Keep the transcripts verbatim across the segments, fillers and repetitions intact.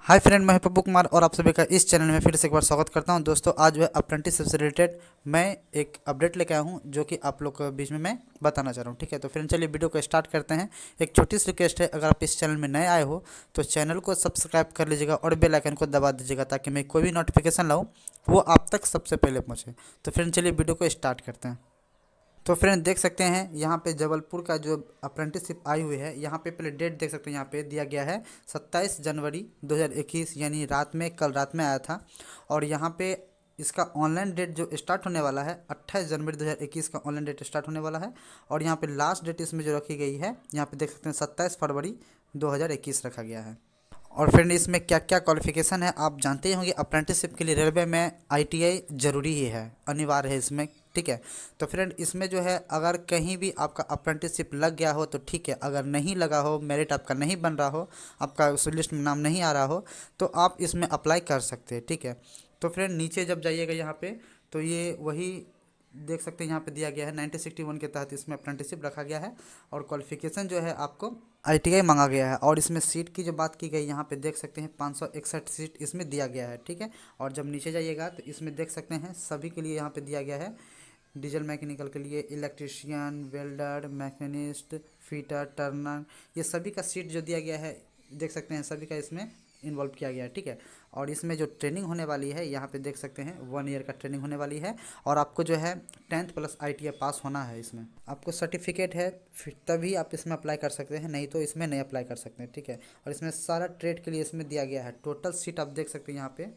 Hi friend, मैं पप्पू कुमार और आप सभी का इस चैनल में फिर से एक बार स्वागत करता हूं। दोस्तों, आज वह अप्रेंटिस से रिलेटेड मैं एक अपडेट लेके आया हूं जो कि आप लोग के बीच में मैं बताना चाह रहा हूं। ठीक है, तो फ्रेंड चलिए वीडियो को स्टार्ट करते हैं। एक छोटी सी रिक्वेस्ट है, अगर आप इस चैनल में नए आए हो तो चैनल को सब्सक्राइब कर लीजिएगा और बेल आइकन को दबा दीजिएगा ताकि मैं कोई भी नोटिफिकेशन लाऊँ वो आप तक सबसे पहले पहुँचे। तो फ्रेंड चलिए वीडियो को स्टार्ट करते हैं। तो फ्रेंड देख सकते हैं यहाँ पे जबलपुर का जो अप्रेंटिसशिप आई हुई है, यहाँ पे पहले डेट देख सकते हैं। यहाँ पे दिया गया है सत्ताईस जनवरी दो हज़ार इक्कीस, यानी रात में, कल रात में आया था। और यहाँ पे इसका ऑनलाइन डेट जो स्टार्ट होने वाला है अट्ठाईस जनवरी दो हज़ार इक्कीस का ऑनलाइन डेट स्टार्ट होने वाला है। और यहाँ पे लास्ट डेट इसमें जो रखी गई है, यहाँ पे देख सकते हैं सत्ताईस फरवरी दो हज़ार इक्कीस रखा गया है। और फ्रेंड इसमें क्या क्या क्वालिफिकेशन है आप जानते ही होंगे। अप्रेंटिसशिप के लिए रेलवे में आईटीआई ज़रूरी ही है, अनिवार्य है इसमें। ठीक है, तो फ्रेंड इसमें जो है अगर कहीं भी आपका अप्रेंटिसशिप लग गया हो तो ठीक है, अगर नहीं लगा हो, मेरिट आपका नहीं बन रहा हो, आपका उस लिस्ट में नाम नहीं आ रहा हो, तो आप इसमें अप्लाई कर सकते हैं। ठीक है, तो फ्रेंड नीचे जब जाइएगा यहाँ पे तो ये वही देख सकते हैं, यहाँ पे दिया गया है नाइनटीन सिक्सटी वन के तहत इसमें अप्रेंटिसशिप रखा गया है। और क्वालिफिकेशन जो है आपको आईटीआई मांगा गया है। और इसमें सीट की जो बात की गई, यहाँ पे देख सकते हैं पाँच सौ इकसठ सीट इसमें दिया गया है। ठीक है, और जब नीचे जाइएगा तो इसमें देख सकते हैं सभी के लिए यहाँ पे दिया गया है। डीजल मैकेनिकल के लिए electrician, welder, machinist, fitter, turner, ये सभी का सीट जो दिया गया है देख सकते हैं, सभी का इसमें इन्वॉल्व किया गया है। ठीक है, और इसमें जो ट्रेनिंग होने वाली है यहाँ पे देख सकते हैं वन ईयर का ट्रेनिंग होने वाली है। और आपको जो है टेंथ प्लस आईटीआई पास होना है। इसमें आपको सर्टिफिकेट है, फिर तभी आप इसमें अप्लाई कर सकते हैं, नहीं तो इसमें नहीं अप्लाई कर सकते हैं। ठीक है, और इसमें सारा ट्रेड के लिए इसमें दिया गया है। टोटल सीट आप देख सकते हैं यहाँ पे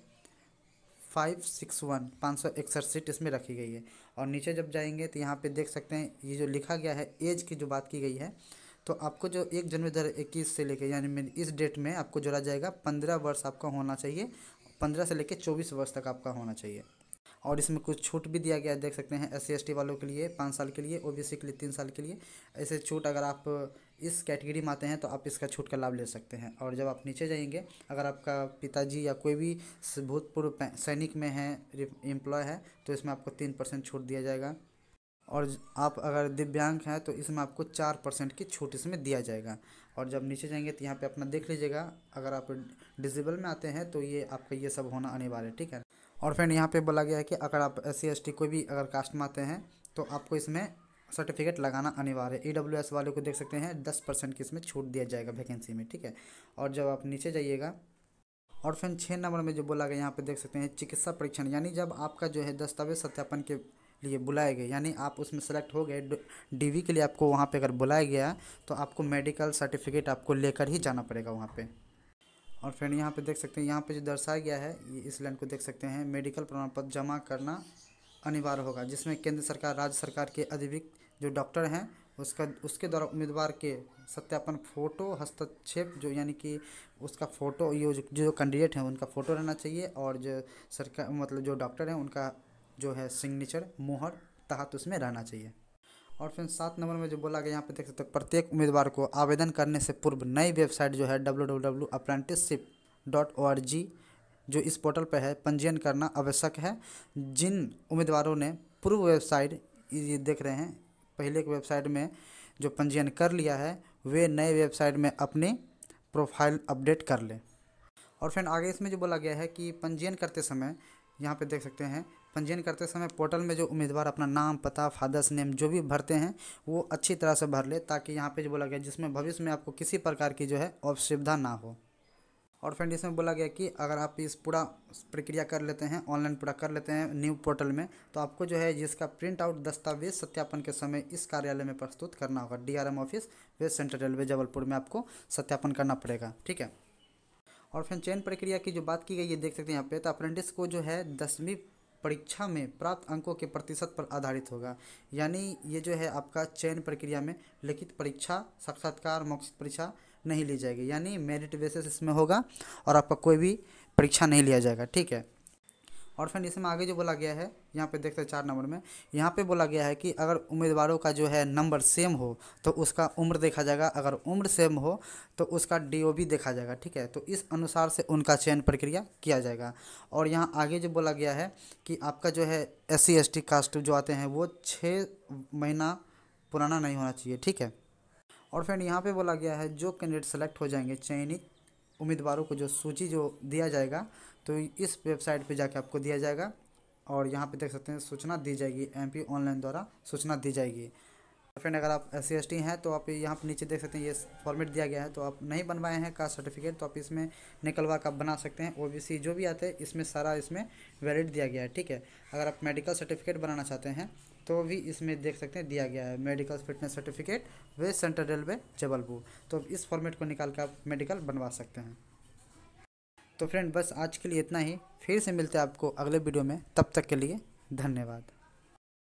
फाइव सिक्स वन पाँच सौ इकसठ सीट इसमें रखी गई है। और नीचे जब जाएंगे तो यहाँ पे देख सकते हैं ये जो लिखा गया है एज की जो बात की गई है, तो आपको जो एक जनवरी दो हज़ार इक्कीस से लेकर यानी इस डेट में आपको जोड़ा जाएगा पंद्रह वर्ष आपका होना चाहिए, पंद्रह से लेकर चौबीस वर्ष तक आपका होना चाहिए। और इसमें कुछ छूट भी दिया गया है, देख सकते हैं एस सी एस टी वालों के लिए पाँच साल के लिए, ओबीसी के लिए तीन साल के लिए। ऐसे छूट अगर आप इस कैटेगरी में आते हैं तो आप इसका छूट का लाभ ले सकते हैं। और जब आप नीचे जाएंगे, अगर आपका पिताजी या कोई भी भूतपूर्व सैनिक में है, एम्प्लॉय है, तो इसमें आपको तीन परसेंट छूट दिया जाएगा। और आप अगर दिव्यांग हैं तो इसमें आपको चार परसेंट की छूट इसमें दिया जाएगा। और जब नीचे जाएंगे तो यहाँ पे अपना देख लीजिएगा, अगर आप डिसेबल में आते हैं तो ये आपका ये सब होना अनिवार्य है। ठीक है, और फ्रेंड यहाँ पे बोला गया है कि अगर आप एस सी एस टी कोई भी अगर कास्ट में आते हैं तो आपको इसमें सर्टिफिकेट लगाना अनिवार्य है। ई डब्ल्यू एस वाले को देख सकते हैं दस परसेंट की इसमें छूट दिया जाएगा वैकेंसी में। ठीक है, और जब आप नीचे जाइएगा और फिर छः नंबर में जो बोला गया यहाँ पे देख सकते हैं चिकित्सा परीक्षण, यानी जब आपका जो है दस्तावेज सत्यापन के लिए बुलाए गए, यानी आप उसमें सेलेक्ट हो गए डीवी के लिए, आपको वहाँ पे अगर बुलाया गया तो आपको मेडिकल सर्टिफिकेट आपको लेकर ही जाना पड़ेगा वहाँ पे। और फिर यहाँ पे देख सकते हैं, यहाँ पे जो दर्शाया गया है ये इस लाइन को देख सकते हैं, मेडिकल प्रमाण पत्र जमा करना अनिवार्य होगा, जिसमें केंद्र सरकार, राज्य सरकार के अधिकृत जो डॉक्टर हैं उसका उसके द्वारा उम्मीदवार के सत्यापन फोटो हस्तक्षेप, जो यानी कि उसका फ़ोटो, ये जो जो कैंडिडेट हैं उनका फ़ोटो रहना चाहिए। और जो सरकार मतलब जो डॉक्टर हैं उनका जो है सिग्नेचर मोहर तहत उसमें रहना चाहिए। और फिर सात नंबर में जो बोला गया यहाँ पे देख सकते हैं, प्रत्येक उम्मीदवार को आवेदन करने से पूर्व नई वेबसाइट जो है W W W apprenticeship dot O R G जो इस पोर्टल पर है पंजीयन करना आवश्यक है। जिन उम्मीदवारों ने पूर्व वेबसाइट, ये देख रहे हैं पहले की वेबसाइट में जो पंजीयन कर लिया है, वे नए वेबसाइट में अपनी प्रोफाइल अपडेट कर लें। और फिर आगे इसमें जो बोला गया है कि पंजीयन करते समय, यहाँ पे देख सकते हैं पंजीयन करते समय पोर्टल में जो उम्मीदवार अपना नाम, पता, फादर्स नेम जो भी भरते हैं वो अच्छी तरह से भर ले, ताकि यहाँ पे जो बोला गया जिसमें भविष्य में आपको किसी प्रकार की जो है असुविधा ना हो। और फ्रेंड इसमें बोला गया कि अगर आप इस पूरा प्रक्रिया कर लेते हैं, ऑनलाइन पूरा कर लेते हैं न्यू पोर्टल में, तो आपको जो है जिसका प्रिंट आउट दस्तावेज सत्यापन के समय इस कार्यालय में प्रस्तुत करना होगा। DRM office, west central railway Jabalpur में आपको सत्यापन करना पड़ेगा। ठीक है, और फिर चयन प्रक्रिया की जो बात की गई है देख सकते हैं यहाँ पे, तो अप्रेंटिस को जो है दसवीं परीक्षा में प्राप्त अंकों के प्रतिशत पर आधारित होगा। यानी ये जो है आपका चयन प्रक्रिया में लिखित परीक्षा, साक्षात्कार, मौखिक परीक्षा नहीं ली जाएगी, यानी मेरिट बेसिस इसमें होगा और आपका कोई भी परीक्षा नहीं लिया जाएगा। ठीक है, और फिर इसमें आगे जो बोला गया है यहाँ पे देखते हैं चार नंबर में, यहाँ पे बोला गया है कि अगर उम्मीदवारों का जो है नंबर सेम हो तो उसका उम्र देखा जाएगा, अगर उम्र सेम हो तो उसका डीओबी देखा जाएगा। ठीक है, तो इस अनुसार से उनका चयन प्रक्रिया किया जाएगा। और यहाँ आगे जो बोला गया है कि आपका जो है S C S T caste जो आते हैं वो छः महीना पुराना नहीं होना चाहिए। ठीक है, और फिर यहाँ पे बोला गया है जो कैंडिडेट सेलेक्ट हो जाएंगे, चयनित उम्मीदवारों को जो सूची जो दिया जाएगा तो इस वेबसाइट पे जाके आपको दिया जाएगा और यहाँ पे देख सकते हैं सूचना दी जाएगी, एमपी ऑनलाइन द्वारा सूचना दी जाएगी। फ्रेंड अगर आप एस सी एस टी हैं तो आप यहाँ पर नीचे देख सकते हैं ये फॉर्मेट दिया गया है। तो आप नहीं बनवाए हैं कास्ट सर्टिफिकेट तो आप इसमें निकलवा कर बना सकते हैं। ओबीसी जो भी आते हैं इसमें सारा इसमें वैलिड दिया गया है, ठीक है। अगर आप मेडिकल सर्टिफिकेट बनाना चाहते हैं तो भी इसमें देख सकते हैं दिया गया है, medical fitness certificate west central railway Jabalpur. तो इस फॉर्मेट को निकाल कर आप मेडिकल बनवा सकते हैं। तो फ्रेंड बस आज के लिए इतना ही, फिर से मिलते हैं आपको अगले वीडियो में, तब तक के लिए धन्यवाद।